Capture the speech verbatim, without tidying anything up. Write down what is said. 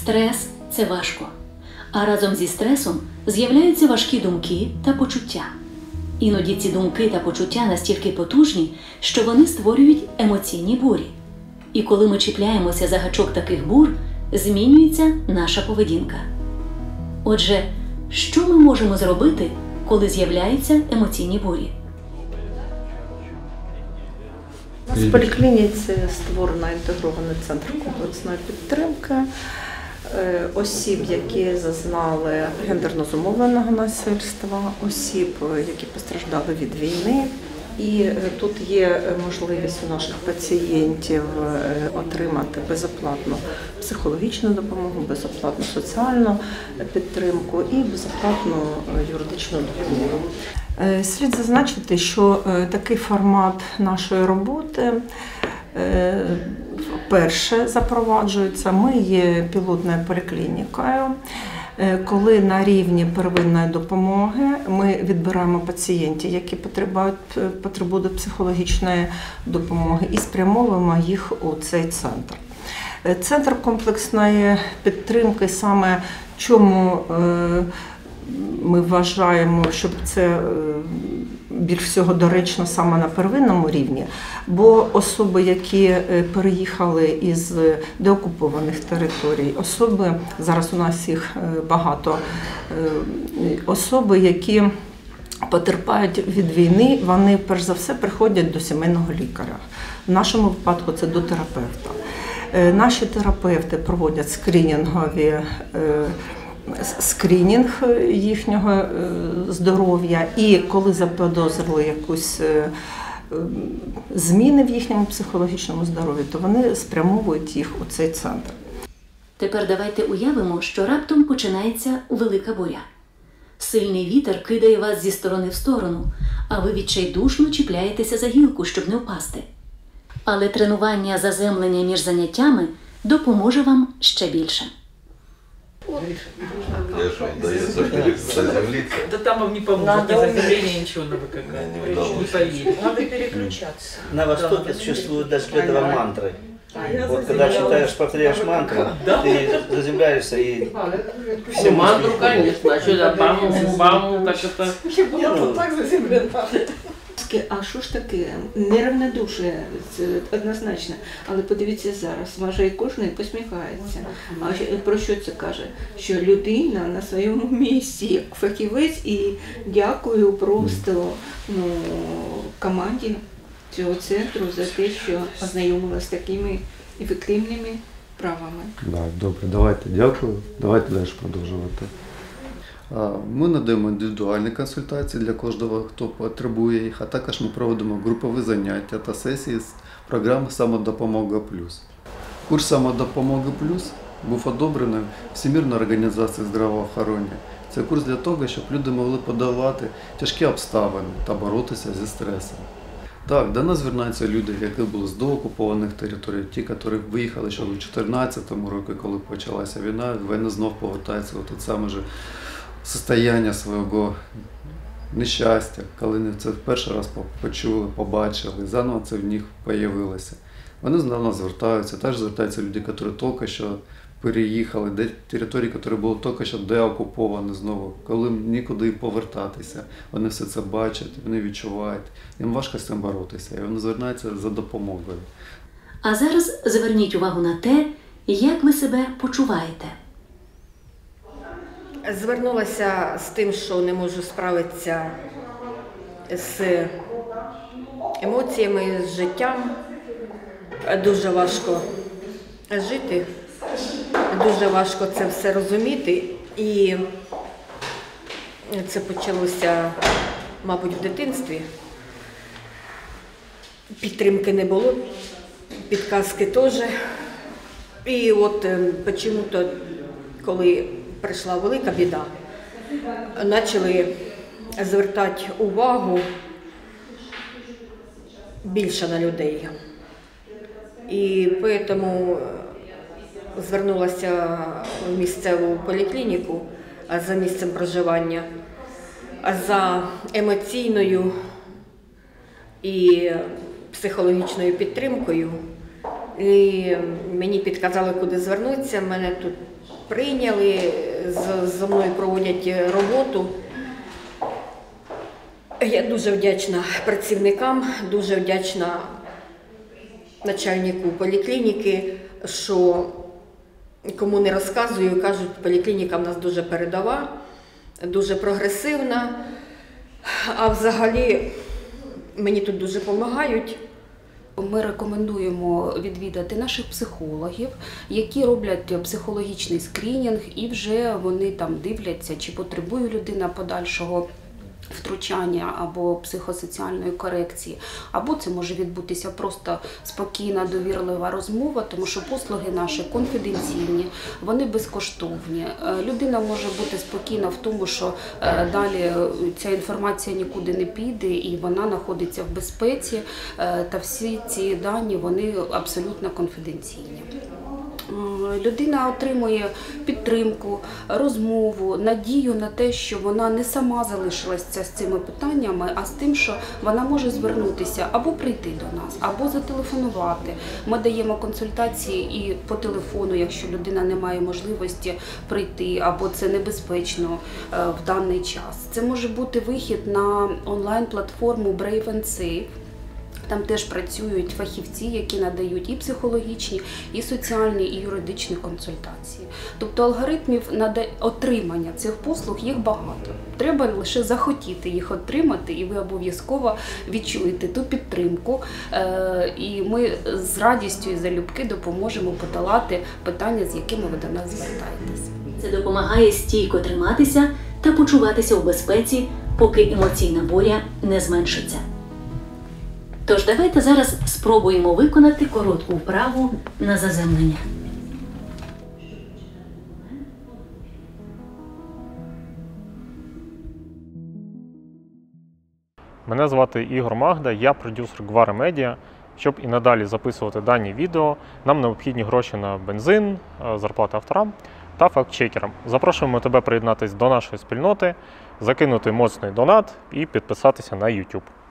Стрес – це важко. А разом зі стресом з'являються важкі думки та почуття. Іноді ці думки та почуття настільки потужні, що вони створюють емоційні бурі. І коли ми чіпляємося за гачок таких бур, змінюється наша поведінка. Отже, що ми можемо зробити, коли з'являються емоційні бурі? У нас в поліклініці створено інтегрований центр комплексної підтримки осіб, які зазнали гендерно зумовленого насильства, осіб, які постраждали від війни. І тут є можливість у наших пацієнтів отримати безоплатну психологічну допомогу, безоплатну соціальну підтримку і безоплатну юридичну допомогу. Слід зазначити, що такий формат нашої роботи вперше запроваджується. Ми є пілотною поліклінікою. Коли на рівні первинної допомоги ми відбираємо пацієнтів, які потребують, потребують психологічної допомоги, і спрямовуємо їх у цей центр. Центр комплексної підтримки саме чому ми вважаємо, щоб це більш всього доречно саме на первинному рівні, бо особи, які переїхали із деокупованих територій, особи, зараз у нас їх багато, особи, які потерпають від війни, вони перш за все приходять до сімейного лікаря. В нашому випадку це до терапевта. Наші терапевти проводять скринінгові скринінг їхнього здоров'я, і коли заподозрили якусь зміни в їхньому психологічному здоров'ї, то вони спрямовують їх у цей центр. Тепер давайте уявимо, що раптом починається велика буря. Сильний вітер кидає вас зі сторони в сторону, а ви відчайдушно чіпляєтеся за гілку, щоб не впасти. Але тренування заземлення між заняттями допоможе вам ще більше. Да там вам не поможет, ни заземление, ничего не поверит. Надо переключаться. На Востоке существует даже для этого мантры. Вот когда читаешь, повторяешь мантру, ты заземляешься и все мантру, конечно, а что да, бам, бам, так это... Я тут так заземлена. А що ж таке? Неравнодушие, це однозначно. Але подивіться зараз, майже кожен посміхається. А про що це каже? Що людина на своєму місці, фахівець, і дякую просто ну, команді цього центру за те, що познайомила з такими ефективними правами. Так, добре, давайте дякую. Давайте далі продовжувати. Ми надаємо індивідуальні консультації для кожного, хто потребує їх, а також ми проводимо групові заняття та сесії з програми «Самодопомога плюс». Курс «Самодопомога плюс» був одобрений Всемирною організацією здравоохорони. Це курс для того, щоб люди могли подолати тяжкі обставини та боротися зі стресом. Так, до нас звертаються люди, які були з доокупованих територій, ті, які виїхали ще у дві тисячі чотирнадцятому році, коли почалася війна, вони знов повертаються в те саме ж состояння свого нещастя, коли вони це перший раз почули, побачили, заново це в них з'явилося. Вони до нас звертаються, теж звертаються люди, які тільки що переїхали, де території, які були тільки що деокуповані знову, коли нікуди їм повертатися. Вони все це бачать, вони відчувають, їм важко з цим боротися, і вони звертаються за допомогою. А зараз зверніть увагу на те, як ви себе почуваєте. Звернулася з тим, що не можу справитися з емоціями, з життям. Дуже важко жити, дуже важко це все розуміти. І це почалося, мабуть, в дитинстві. Підтримки не було, підказки теж. І от чому-то, коли прийшла велика біда, почали звертати увагу більше на людей. І тому звернулася в місцеву поліклініку за місцем проживання, за емоційною і психологічною підтримкою. І мені підказали, куди звернутися. Мене тут прийняли, зі мною проводять роботу. Я дуже вдячна працівникам, дуже вдячна начальнику поліклініки, що кому не розказую, кажуть, поліклініка в нас дуже передова, дуже прогресивна, а взагалі мені тут дуже допомагають. Ми рекомендуємо відвідати наших психологів, які роблять психологічний скринінг, і вже вони там дивляться, чи потребує людина подальшого втручання або психосоціальної корекції, або це може відбутися просто спокійна, довірлива розмова, тому що послуги наші конфіденційні, вони безкоштовні. Людина може бути спокійна в тому, що далі ця інформація нікуди не піде і вона знаходиться в безпеці, та всі ці дані, вони абсолютно конфіденційні. Людина отримує підтримку, розмову, надію на те, що вона не сама залишилася з цими питаннями, а з тим, що вона може звернутися або прийти до нас, або зателефонувати. Ми даємо консультації і по телефону, якщо людина не має можливості прийти, або це небезпечно в даний час. Це може бути вихід на онлайн-платформу Brave and Safe. Там теж працюють фахівці, які надають і психологічні, і соціальні, і юридичні консультації. Тобто алгоритмів отримання цих послуг їх багато. Треба лише захотіти їх отримати, і ви обов'язково відчуєте ту підтримку. І ми з радістю і залюбки допоможемо подолати питання, з якими ви до нас звертаєтесь. Це допомагає стійко триматися та почуватися у безпеці, поки емоційна буря не зменшиться. Тож давайте зараз спробуємо виконати коротку вправу на заземлення. Мене звати Ігор Магда, я продюсер Гвара Медіа. Щоб і надалі записувати дані відео, нам необхідні гроші на бензин, зарплати авторам та фактчекерам. Запрошуємо тебе приєднатися до нашої спільноти, закинути моцний донат і підписатися на YouTube.